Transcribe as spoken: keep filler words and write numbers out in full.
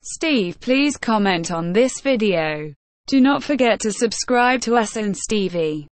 Steve, please comment on this video. Do not forget to subscribe to us and Stevie.